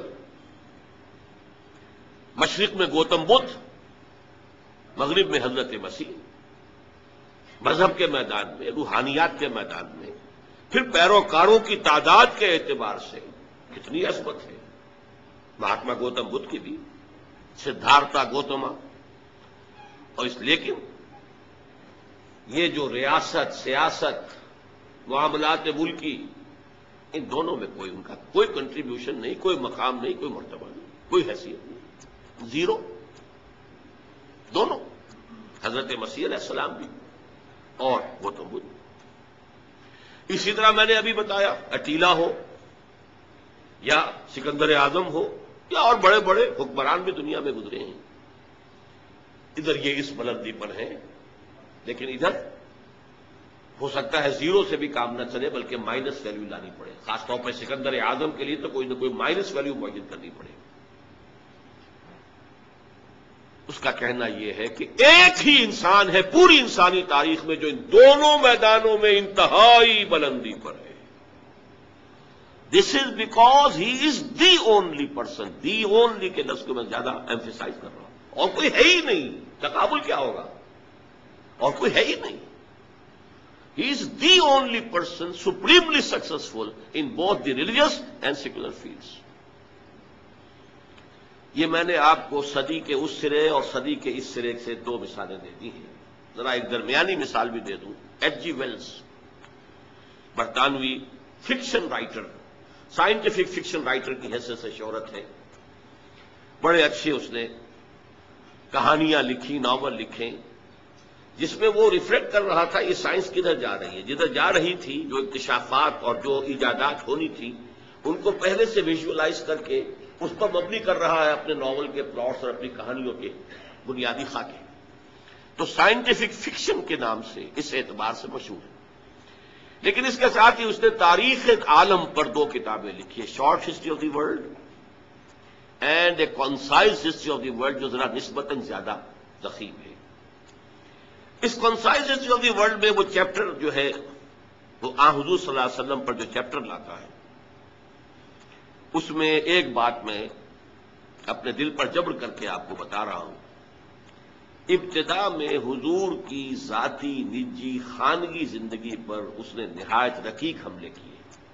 مشرق میں گوتم بدھ، مغرب میں حضرت مسیح. مذہب کے میدان میں، روحانیات کے میدان میں، پھر پیروکاروں کی تعداد کے اعتبار سے کتنی عظمت ہے. مہاتما گوتم بدھ کی بھی، سدھارتھا گوتما. اور لیکن یہ جو ریاست، سیاست، معاملات ملکی، ان دونوں میں کوئی ان کا کوئی کنٹریبیوشن نہیں، کوئی مقام نہیں، کوئی مرتبہ نہیں، کوئی حیثیت نہیں. زیرو دونوں، حضرت مسیح علیہ السلام بھی اور گوتم بدھ. اسی طرح میں نے ابھی بتایا اٹیلا ہو یا سکندر اعظم ہو یا اور بڑے بڑے حکمران بھی دنیا میں گزرے ہیں. ادھر یہ اس بلندی پر ہیں، لیکن ادھر ہو سکتا ہے زیرو سے بھی کام نہ چلے بلکہ مائنس ویلیو لانی پڑے. خاص طور پر سکندر اعظم کے لیے تو کوئی نہ کوئی مائنس ویلیو معین کرنی پڑے. اس کا کہنا یہ ہے کہ ایک ہی انسان ہے پوری انسانی تاریخ میں جو ان دونوں میدانوں میں انتہائی بلندی پر ہے. This is because he is the only person. The only کے لفظ کو میں زیادہ ایمفیسائز کر رہا ہوں. اور کوئی ہے ہی نہیں. تقابل کیا ہوگا؟ اور کوئی ہے ہی نہیں. He is the only person supremely successful in both the religious and secular fields. یہ میں نے آپ کو صدی کے اس سرے اور صدی کے اس سرے سے دو مثالیں دے دی ہیں. ذرا ایک درمیانی مثال بھی دے دوں. ایچ جی ویلز، برطانوی fiction writer, scientific fiction writer کی حیثیت سے شہرت ہے. بڑے اچھے اس نے کہانیاں لکھی، ناول لکھے، جس میں وہ ریفلیکٹ کر رہا تھا یہ سائنس کدھر جا رہی ہے. جدھر جا رہی تھی، جو اکتشافات اور جو ایجادات ہونی تھی ان کو پہلے سے ویژولائز کر کے اس پر مبنی کر رہا ہے اپنے ناول کے پلاٹس اور اپنی کہانیوں کے بنیادی خاکے. تو سائنٹیفک فکشن کے نام سے اس اعتبار سے مشہور ہے. لیکن اس کے ساتھ ہی اس نے تاریخ عالم پر دو کتابیں لکھی ہے، short history of the world and a concise history of the world, جو ذرا نسبتاً زیادہ ضخیم ہے. اس concise history of the world میں وہ چیپٹر جو ہے وہ حضور صلی اللہ علیہ وسلم پر جو چیپٹر لاتا ہے اس میں ایک بات میں اپنے دل پر جبر کر کے آپ کو بتا رہا ہوں، ابتدا میں حضور کی ذاتی نجی خانگی زندگی پر اس نے نہایت رقیق حملے کیے۔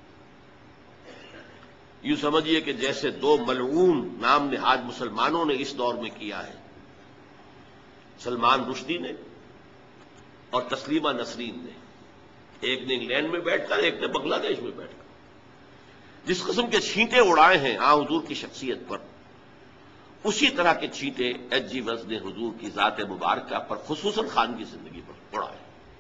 یوں سمجھیے کہ جیسے دو ملعون نام نہاد مسلمانوں نے اس دور میں کیا ہے، سلمان رشدی نے اور تسلیمہ نسرین نے، ایک نے انگلینڈ میں بیٹھ کر، ایک نے بنگلہ دیش میں بیٹھ کر جس قسم کے چھینٹے اڑائے ہیں حضور کی شخصیت پر، اسی طرح کے چھینٹے ایچ جی ویلز نے حضور کی ذات مبارکہ پر خصوصاً خانگی زندگی پر اڑائے۔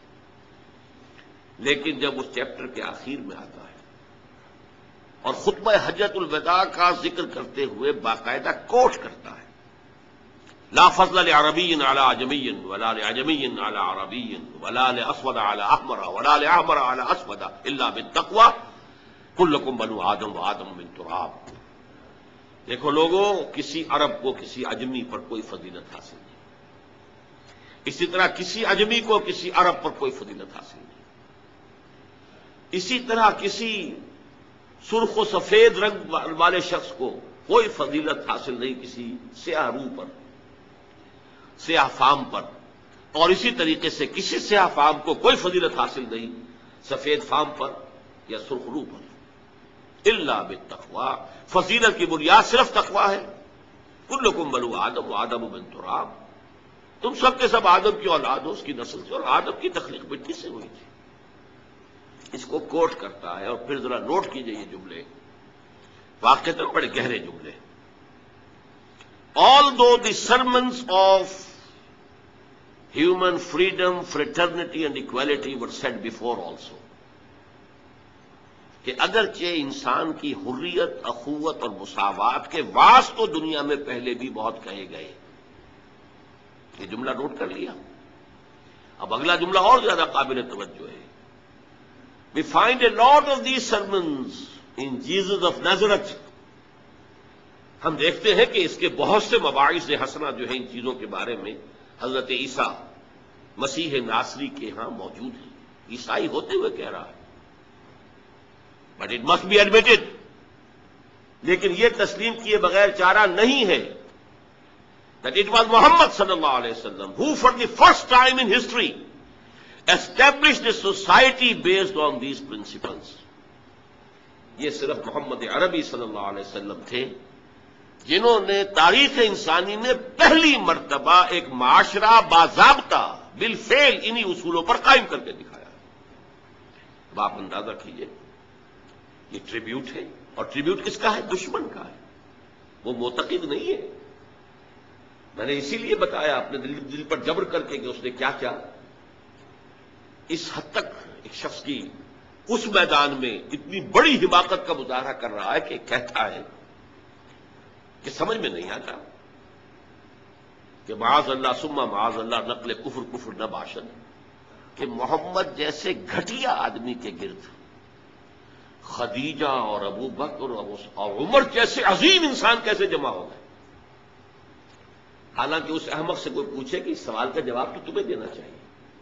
لیکن جب اس چیپٹر کے آخر میں آتا ہے اور خطبہ حجۃ الوداع کا ذکر کرتے ہوئے باقاعدہ کوٹ کرتا ہے، لا فضل لعربی علی عجمی ولا لعجمی علی عربی ولا لاسود علی احمر ولا لاحمر علی اسود الا بالتقوی کلکم بنو آدم و آدم من تراب۔ دیکھو لوگوں، کسی عرب کو کسی عجمی پر کوئی فضیلت حاصل نہیں، اسی طرح کسی عجمی کو کسی عرب پر کوئی فضیلت حاصل نہیں، اسی طرح کسی سرخ و سفید رنگ والے شخص کو کوئی فضیلت حاصل نہیں کسی سیاہ روح پر، سیاہ فام پر، اور اسی طریقے سے کسی سیاہ فام کو کوئی فضیلت حاصل نہیں سفید فام پر یا سرخ روح پر، الا بالتقوی، فضیلت کی بنیاد صرف تقوی ہے۔ کلکم بنو آدم و آدم من تراب، تم سب کے سب آدم کی اولاد ہو، اس کی نسل سے، اور آدم کی تخلیق مٹی سے ہوئی تھی۔ اس کو کوٹ کرتا ہے، اور پھر ذرا نوٹ کیجئے یہ جملے، واقعتاً بڑے گہرے جملے۔ Although the sermons of human freedom, fraternity and equality were said before also، کہ اگرچہ انسان کی حریت، اخوت اور مساوات کے وعظ تو دنیا میں پہلے بھی بہت کہے گئے، یہ جملہ نوٹ کر لیا۔ اب اگلا جملہ اور زیادہ قابل توجہ ہے۔ We find a lot of these sermons in Jesus of Nazareth۔ ہم دیکھتے ہیں کہ اس کے بہت سے مباعث حسنہ جو ہیں ان چیزوں کے بارے میں حضرت عیسیٰ مسیح ناصری کے ہاں موجود ہیں، عیسائی ہوتے ہوئے کہہ رہا ہے، but it must be admitted, لیکن یہ تسلیم کیے بغیر چارہ نہیں ہے that it was Muhammad sallallahu alayhi wasallam who for the first time in history established a society based on these principles۔ یہ صرف محمد عربی صلی اللہ علیہ وسلم تھے جنہوں نے تاریخ انسانی میں پہلی مرتبہ ایک معاشرہ باضابطہ بالفعل انہی اصولوں پر قائم کر کے دکھایا۔ اب آپ اندازہ کیجئے، یہ ٹریبیوٹ ہے، اور ٹریبیوٹ کس کا ہے؟ دشمن کا ہے، وہ معتقد نہیں ہے۔ میں نے اسی لیے بتایا اپنے دل پر جبر کر کے کہ اس نے کیا کیا، اس حد تک ایک شخص کی اس میدان میں اتنی بڑی حماقت کا مظاہرہ کر رہا ہے کہ کہتا ہے کہ سمجھ میں نہیں آتا کہ معاذ اللہ ثم معاذ اللہ نقل کفر کفر نہ باشد، کہ محمد جیسے گھٹیا آدمی کے گرد خدیجہ اور ابو بکر اور عمر جیسے عظیم انسان کیسے جمع ہو گئے؟ حالانکہ اس احمق سے کوئی پوچھے کہ اس سوال کا جواب تو تمہیں دینا چاہیے۔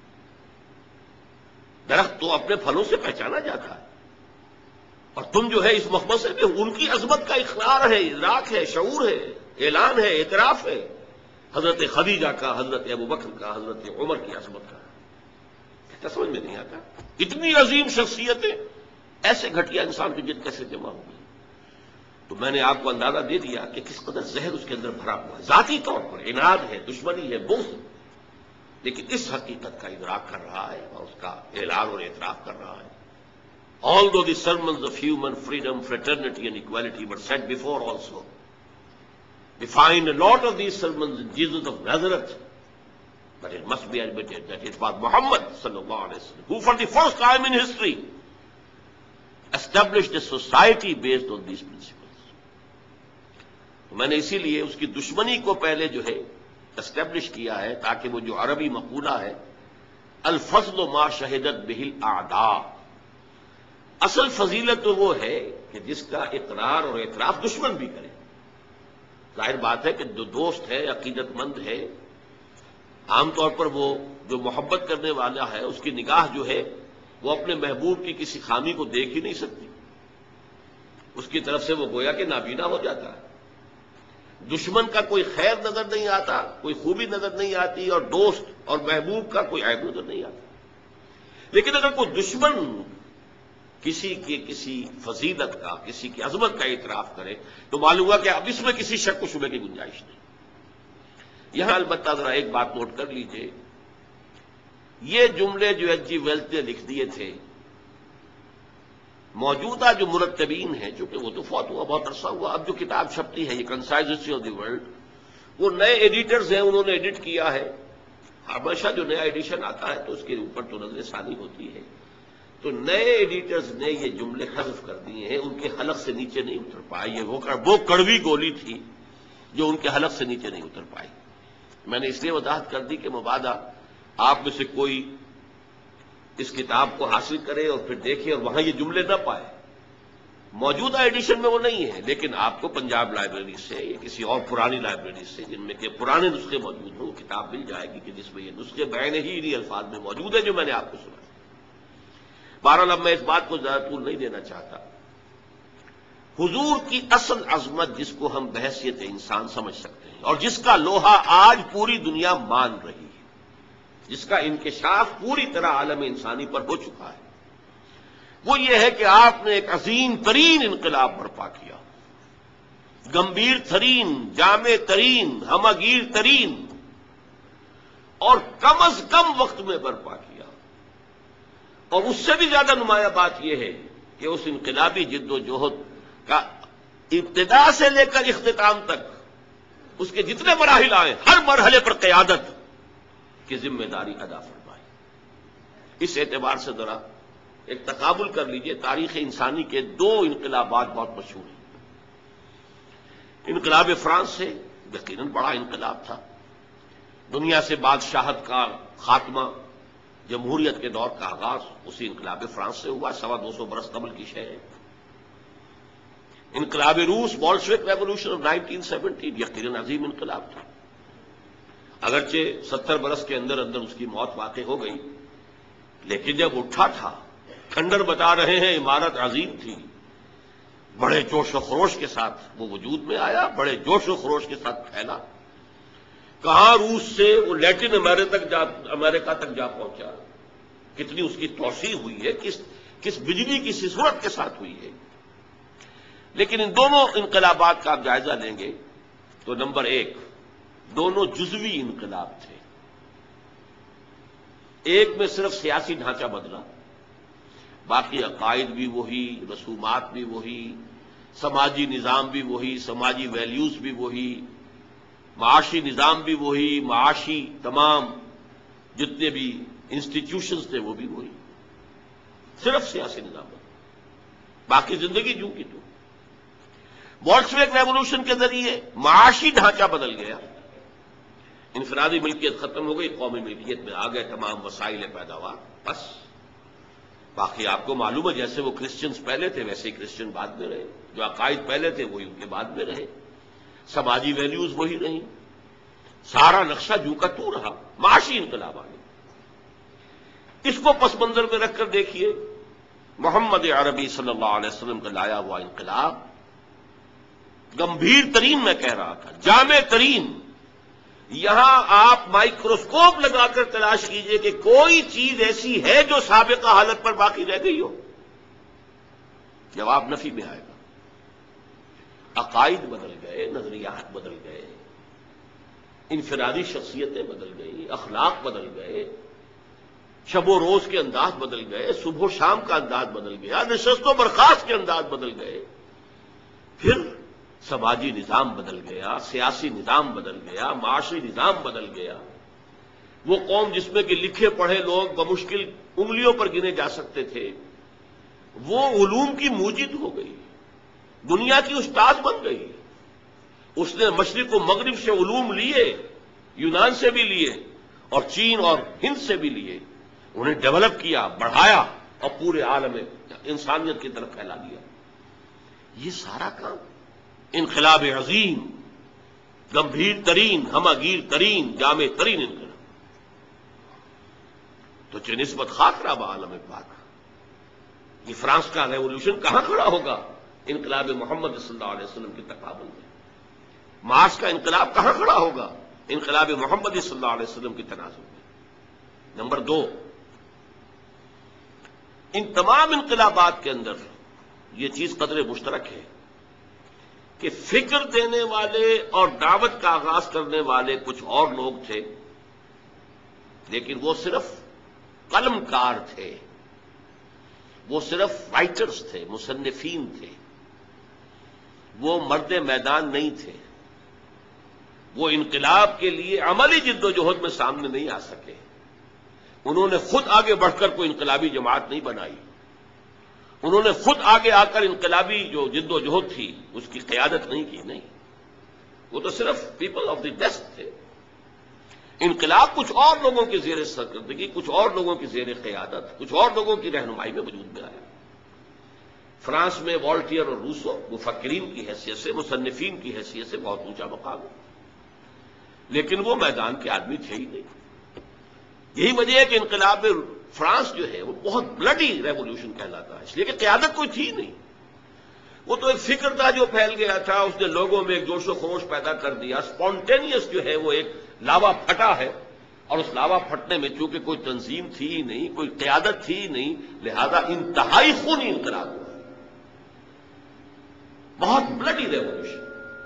درخت تو اپنے پھلوں سے پہچانا جاتا ہے، اور تم جو ہے اس مخمصے میں ان کی عظمت کا اقرار ہے، ادراک ہے، شعور ہے، اعلان ہے، اعتراف ہے، حضرت خدیجہ کا، حضرت ابو بکر کا، حضرت عمر کی عظمت کا۔ کہتا سمجھ میں نہیں آتا، اتنی عظیم شخصیتیں ایسے گھٹیا انسان کے جد کیسے جمع ہو گئی؟ تو میں نے آپ کو اندازہ دے دیا کہ کس قدر زہر اس کے اندر بھرا ہوا ہے، ذاتی طور پر عناد ہے، دشمنی ہے، بغض، لیکن اس حقیقت کا ادراک کر رہا ہے اور اس کا اعلان اور اعتراف کر رہا ہے۔ Although the sermons of human freedom, fraternity and equality were said before also, we find a lot of these sermons in Jesus of Nazareth, but it must be admitted that it was Muhammad sallallahu alaihi wasallam who for the first time in history established a society based on these principles۔ تو میں نے اسی لیے اس کی دشمنی کو پہلے جو ہے اسٹیبلش کیا ہے، تاکہ وہ جو عربی مقولہ ہے الفضل ما شہدت بہ الاعداء، اصل فضیلت تو وہ ہے کہ جس کا اقرار اور اعتراف دشمن بھی کرے۔ ظاہر بات ہے کہ جو دوست ہے، عقیدت مند ہے، عام طور پر وہ جو محبت کرنے والا ہے اس کی نگاہ جو ہے وہ اپنے محبوب کی کسی خامی کو دیکھ ہی نہیں سکتی، اس کی طرف سے وہ گویا کہ نابینا ہو جاتا ہے۔ دشمن کا کوئی خیر نظر نہیں آتا، کوئی خوبی نظر نہیں آتی، اور دوست اور محبوب کا کوئی عیب نظر نہیں آتا۔ لیکن اگر کوئی دشمن کسی کی کسی فضیلت کا، کسی کی عظمت کا اعتراف کرے تو معلوم ہوا کہ اب اس میں کسی شک و شبے کی گنجائش نہیں۔ یہاں البتہ ذرا ایک بات نوٹ کر لیجئے، یہ جملے جو ایچ جی ویلز نے لکھ دیے تھے، موجودہ جو مرتبین ہیں، چونکہ وہ تو فوت ہوا بہت عرصہ ہوا، اب جو کتاب چھپتی ہے یہ concise history of the world, وہ نئے ایڈیٹرز ہیں، انہوں نے ایڈٹ کیا ہے۔ ہمیشہ جو نیا ایڈیشن آتا ہے تو اس کے اوپر تو نظر ثانی ہوتی ہے، تو نئے ایڈیٹرز نے یہ جملے حذف کر دیے ہیں، ان کے حلق سے نیچے نہیں اتر پائے۔ یہ وہ کڑوی گولی تھی جو ان کے حلق سے نیچے نہیں اتر پائی۔ میں نے اس لیے وضاحت کر دی کہ مبادا آپ میں سے کوئی اس کتاب کو حاصل کرے اور پھر دیکھے اور وہاں یہ جملے نہ پائے۔ موجودہ ایڈیشن میں وہ نہیں ہے، لیکن آپ کو پنجاب لائبریری سے یا کسی اور پرانی لائبریری سے جن میں کہ پرانے نسخے موجود ہوں، وہ کتاب مل جائے گی کہ جس میں یہ نسخے بعین ہی انہی الفاظ میں موجود ہیں جو میں نے آپ کو سنا۔ بہرحال اب میں اس بات کو زیادہ طول نہیں دینا چاہتا۔ حضور کی اصل عظمت جس کو ہم بحیثیت انسان سمجھ سکتے ہیں اور جس کا لوہا آج پوری دنیا مان رہی ہے، جس کا انکشاف پوری طرح عالم انسانی پر ہو چکا ہے، وہ یہ ہے کہ آپ نے ایک عظیم ترین انقلاب برپا کیا، گمبھیر ترین، جامع ترین، ہمگیر ترین، اور کم از کم وقت میں برپا کیا۔ اور اس سے بھی زیادہ نمایاں بات یہ ہے کہ اس انقلابی جد و جہد کا ابتدا سے لے کر اختتام تک اس کے جتنے مراحل آئے، ہر مرحلے پر قیادت کی ذمہ داری ادا فرمائی۔ اس اعتبار سے ذرا ایک تقابل کر لیجئے، تاریخ انسانی کے دو انقلابات بہت مشہور ہیں۔ انقلاب فرانس سے یقیناً بڑا انقلاب تھا، دنیا سے بادشاہت کا خاتمہ، جمہوریت کے دور کا آغاز اسی انقلاب فرانس سے ہوا، 250 برس قبل کی شے ہے۔ انقلاب روس، بولشوک ریولوشن آف 1917، یقیناً عظیم انقلاب تھا، اگرچہ 70 برس کے اندر اندر اس کی موت واقع ہو گئی، لیکن جب اٹھا تھا، کھنڈر بتا رہے ہیں، عمارت عظیم تھی، بڑے جوش و خروش کے ساتھ وہ وجود میں آیا، بڑے جوش و خروش کے ساتھ پھیلا، کہاں روس سے وہ لیٹن امریکہ تک جا پہنچا، کتنی اس کی توسیع ہوئی ہے، کس بجلی کی صورت کے ساتھ ہوئی ہے۔ لیکن ان دونوں انقلابات کا آپ جائزہ لیں گے تو نمبر ایک، دونوں جزوی انقلاب تھے۔ ایک میں صرف سیاسی ڈھانچہ بدلا، باقی عقائد بھی وہی، رسومات بھی وہی، سماجی نظام بھی وہی، سماجی ویلیوز بھی وہی، معاشی نظام بھی وہی، معاشی تمام جتنے بھی انسٹیٹیوشنز تھے وہ بھی وہی، صرف سیاسی نظام بدلا، باقی زندگی جو کی تو۔ بولشوک ریولوشن کے ذریعے معاشی ڈھانچہ بدل گیا، انفرادی ملکیت ختم ہو گئی، قومی ملکیت میں آ گئے تمام وسائل پیداوار، بس۔ باقی آپ کو معلوم ہے جیسے وہ کرسچنز پہلے تھے ویسے ہی کرسچن بعد میں رہے، جو عقائد پہلے تھے وہی ان کے بعد میں رہے، سماجی ویلیوز وہی رہیں، سارا نقشہ جو کا تو رہا، معاشی انقلاب آ گیا۔ اس کو پس منظر میں رکھ کر دیکھیے، محمد عربی صلی اللہ علیہ وسلم کا لایا ہوا انقلاب گمبھیر ترین، میں کہہ رہا تھا جامع ترین۔ یہاں آپ مائکروسکوپ لگا کر تلاش کیجئے کہ کوئی چیز ایسی ہے جو سابقہ حالت پر باقی رہ گئی ہو، جواب نفی میں آئے گا۔ عقائد بدل گئے، نظریات بدل گئے، انفرادی شخصیتیں بدل گئی، اخلاق بدل گئے، شب و روز کے انداز بدل گئے، صبح و شام کا انداز بدل گیا، نشست و برخاست کے انداز بدل گئے، پھر سماجی نظام بدل گیا، سیاسی نظام بدل گیا، معاشی نظام بدل گیا۔ وہ قوم جس میں کہ لکھے پڑھے لوگ بمشکل انگلیوں پر گنے جا سکتے تھے، وہ علوم کی موجد ہو گئی، دنیا کی استاد بن گئی۔ اس نے مشرق و مغرب سے علوم لیے، یونان سے بھی لیے اور چین اور ہند سے بھی لیے، انہیں ڈیولپ کیا، بڑھایا اور پورے عالم انسانیت کی طرف پھیلا دیا۔ یہ سارا کام انقلاب عظیم، گمبھیر ترین، ہمگیر ترین، جامع ترین انقلاب۔ تو چہ نسبت خاک رہا عالم پاک، یہ فرانس کا ریولوشن کہاں کھڑا ہوگا انقلاب محمد صلی اللہ علیہ وسلم کے تقابل میں؟ مارس کا انقلاب کہاں کھڑا ہوگا؟ انقلاب محمدی صلی اللہ علیہ وسلم کی تناظر میں۔ نمبر 2، ان تمام انقلابات کے اندر یہ چیز قدر مشترک ہے کہ فکر دینے والے اور دعوت کا آغاز کرنے والے کچھ اور لوگ تھے، لیکن وہ صرف قلم کار تھے، وہ صرف رائٹرز تھے، مصنفین تھے، وہ مرد میدان نہیں تھے، وہ انقلاب کے لیے عملی جد و جہد میں سامنے نہیں آ سکے۔ انہوں نے خود آگے بڑھ کر کوئی انقلابی جماعت نہیں بنائی، انہوں نے خود آگے آ کر انقلابی جو جد و جہد تھی اس کی قیادت نہیں کی، نہیں، وہ تو صرف پیپل آف دی ڈیسک تھے۔ انقلاب کچھ اور لوگوں کی زیر سرکردگی، کچھ اور لوگوں کی زیر قیادت، کچھ اور لوگوں کی رہنمائی میں وجود میں آیا۔ فرانس میں والٹیئر اور روسو مفکرین کی حیثیت سے، مصنفین کی حیثیت سے بہت اونچا مقام ہے، لیکن وہ میدان کے آدمی تھے ہی نہیں۔ یہی وجہ ہے کہ انقلاب فرانس جو ہے وہ بہت بلڈی ریولوشن کہلاتا ہے، اس لیے کہ قیادت کوئی تھی نہیں، وہ تو ایک فکر تھا جو پھیل گیا تھا، اس نے لوگوں میں ایک جوش و خروش پیدا کر دیا، اسپونٹینیس جو ہے وہ ایک لاوا پھٹا ہے، اور اس لاوا پھٹنے میں چونکہ کوئی تنظیم تھی ہی نہیں، کوئی قیادت تھی ہی نہیں، لہذا انتہائی خونی انقلاب ہوا، بہت بلڈی ریولوشن۔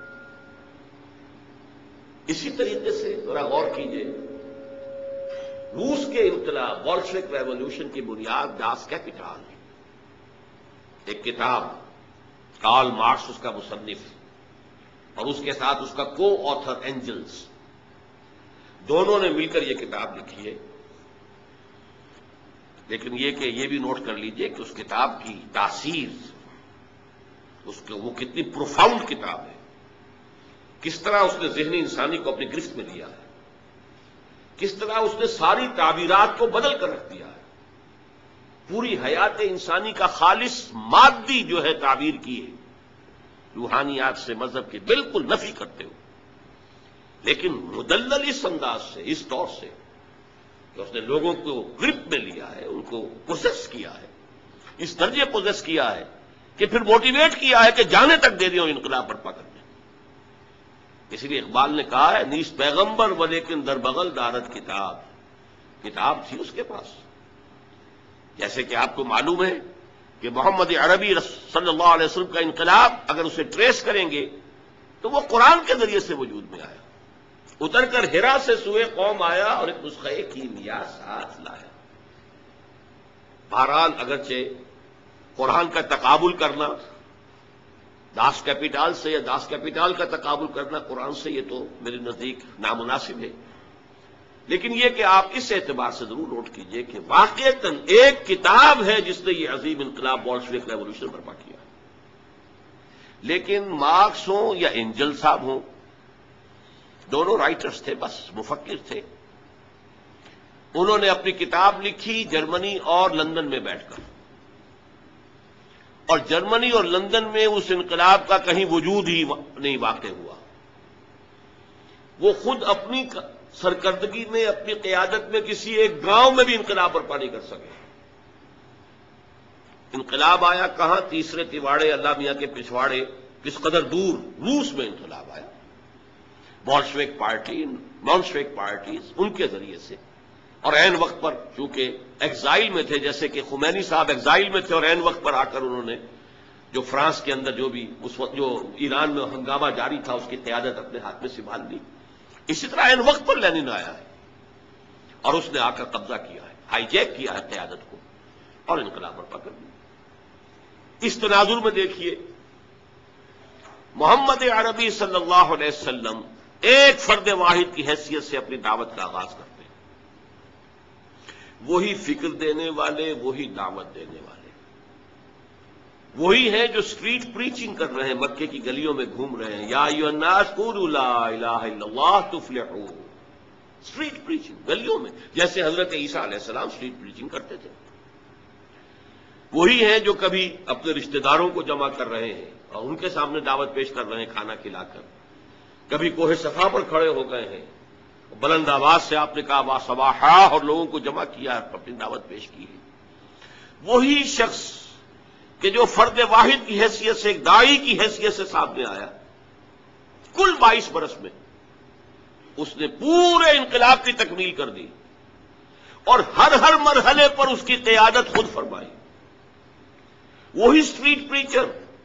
اسی طریقے سے ذرا غور کیجئے، روس کے انقلاب بولشوک ریولوشن کی بنیاد داس کیپیٹال، ایک کتاب، کارل مارکس اس کا مصنف، اور اس کے ساتھ اس کا کو آتھر اینجلز، دونوں نے مل کر یہ کتاب لکھی ہے۔ لیکن یہ بھی نوٹ کر لیجئے کہ اس کتاب کی تاثیر، وہ کتنی پروفاؤنڈ کتاب ہے، کس طرح اس نے ذہنی انسانی کو اپنی گرفت میں لیا ہے، کس طرح اس نے ساری تعبیرات کو بدل کر رکھ دیا ہے، پوری حیات انسانی کا خالص مادی جو ہے تعبیر کی ہے، روحانیات سے، مذہب کی بالکل نفی کرتے ہو، لیکن مدلل اس انداز سے، اس طور سے کہ اس نے لوگوں کو گرپ میں لیا ہے، ان کو پوزیس کیا ہے، اس درجے پوزیس کیا ہے کہ پھر موٹیویٹ کیا ہے کہ جانے تک دے دیا انقلاب برپا کرنے۔ اسی لیے اقبال نے کہا ہے، نیس پیغمبر و لیکن در بغل دارت کتاب، کتاب تھی اس کے پاس۔ جیسے کہ آپ کو معلوم ہے کہ محمد عربی صلی اللہ علیہ وسلم کا انقلاب اگر اسے ٹریس کریں گے تو وہ قرآن کے ذریعے سے وجود میں آیا، اتر کر ہرا سے سوئے قوم آیا اور ایک نسخے کیمیا ساتھ لایا۔ بہرحال اگرچہ قرآن کا تقابل کرنا داس کیپیٹال سے یا داس کیپیٹال کا تقابل کرنا قرآن سے، یہ تو میرے نزدیک نامناسب ہے، لیکن یہ کہ آپ اس اعتبار سے ضرور نوٹ کیجئے کہ واقعتاً ایک کتاب ہے جس نے یہ عظیم انقلاب بولشوک ریولوشن برپا کیا۔ لیکن مارکس ہوں یا اینجل صاحب ہوں، دونوں رائٹرز تھے، بس مفکر تھے، انہوں نے اپنی کتاب لکھی جرمنی اور لندن میں بیٹھ کر، اور جرمنی اور لندن میں اس انقلاب کا کہیں وجود ہی نہیں واقع ہوا۔ وہ خود اپنی سرکردگی میں، اپنی قیادت میں کسی ایک گاؤں میں بھی انقلاب برپا نہیں کر سکے۔ انقلاب آیا کہاں؟ تیسرے تیواڑے اللہ میاں کے پچھواڑے، کس قدر دور، روس میں انقلاب آیا، بولشوک پارٹی، مونشوک پارٹیز، ان کے ذریعے سے، اور عین وقت پر چونکہ ایگزائل میں تھے، جیسے کہ خمینی صاحب ایگزائل میں تھے اور عین وقت پر آ کر انہوں نے جو فرانس کے اندر جو بھی اس وقت جو ایران میں ہنگامہ جاری تھا اس کی قیادت اپنے ہاتھ میں سنبھال لی، اسی طرح عین وقت پر لینن آیا ہے اور اس نے آ کر قبضہ کیا ہے، ہائی جیک کیا ہے قیادت کو اور انقلاب برپا کر دیا۔ اس تناظر میں دیکھیے، محمد عربی صلی اللہ علیہ وسلم ایک فرد واحد کی حیثیت سے اپنی دعوت کا آغاز کرتے ہیں، وہی فکر دینے والے، وہی دعوت دینے والے، وہی ہیں جو اسٹریٹ پریچنگ کر رہے ہیں، مکے کی گلیوں میں گھوم رہے ہیں، یا ایھا الناس قولوا لا الہ الا اللہ تفلحوا، اسٹریٹ پریچنگ گلیوں میں، جیسے حضرت عیسیٰ علیہ السلام اسٹریٹ پریچنگ کرتے تھے۔ وہی ہیں جو کبھی اپنے رشتہ داروں کو جمع کر رہے ہیں اور ان کے سامنے دعوت پیش کر رہے ہیں کھانا کھلا کر، کبھی کوہ صفا پر کھڑے ہو گئے ہیں، بلند آواز سے آپ نے کہا وا صباحا اور لوگوں کو جمع کیا، اپنی دعوت پیش کی ہے۔ وہی شخص کہ جو فرد واحد کی حیثیت سے، ایک داعی کی حیثیت سے سامنے آیا کل 22 برس میں اس نے پورے انقلاب کی تکمیل کر دی اور ہر مرحلے پر اس کی قیادت خود فرمائی. وہی اسٹریٹ پریچر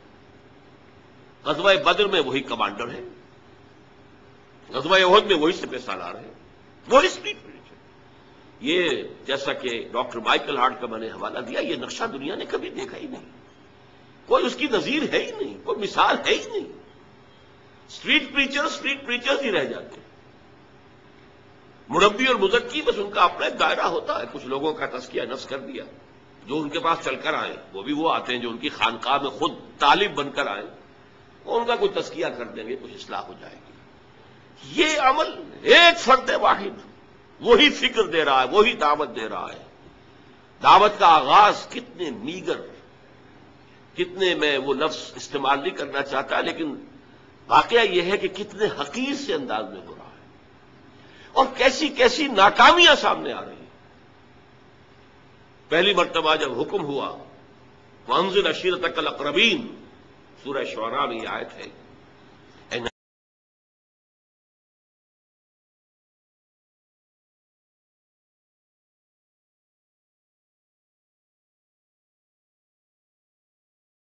غزوہ بدر میں وہی کمانڈر ہے، غزوہ احد میں وہی سپہ سالار ہے، وہی اسٹریٹ پریچر. یہ جیسا کہ ڈاکٹر مائیکل ہارٹ کا میں نے حوالہ دیا، یہ نقشہ دنیا نے کبھی دیکھا ہی نہیں، کوئی اس کی نظیر ہے ہی نہیں، کوئی مثال ہے ہی نہیں. اسٹریٹ پریچرز ہی رہ جاتے ہیں. مربی اور مزکی بس ان کا اپنا ایک دائرہ ہوتا ہے. کچھ لوگوں کا تزکیہ نفس کر دیا، جو ان کے پاس چل کر آئے، وہ آتے ہیں جو ان کی خانقاہ میں خود طالب بن کر آئے، وہ ان کا کوئی تزکیہ کر دیں گے، کچھ اصلاح ہو جائے گی. یہ عمل ایک فرد واحد وہی فکر دے رہا ہے، وہی دعوت دے رہا ہے. دعوت کا آغاز کتنے میگر، کتنے میں وہ لفظ استعمال نہیں کرنا چاہتا، لیکن واقعہ یہ ہے کہ کتنے حقیر سے انداز میں ہو رہا ہے اور کیسی کیسی ناکامیاں سامنے آ رہی ہیں. پہلی مرتبہ جب حکم ہوا وَأَنذِرْ عَشِيرَتَكَ الْأَقْرَبِينَ، سورہ شعراء میں یہ آیت ہے،